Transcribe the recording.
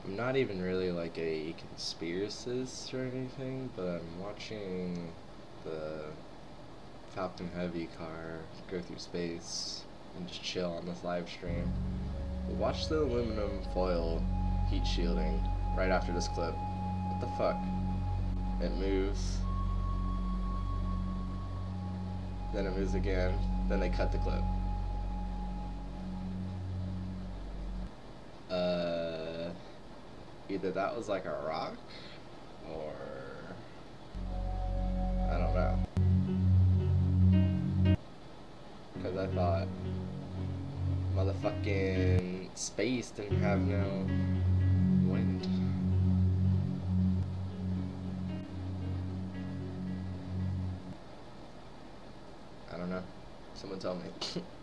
I'm not even really like a conspiracist or anything, but I'm watching the Falcon Heavy car go through space and just chill on this live stream. But watch the aluminum foil heat shielding right after this clip. What the fuck? It moves. Then it moves again. Then they cut the clip. Either that was like a rock, or I don't know. Because I thought motherfucking space didn't have no wind. I don't know. Someone tell me.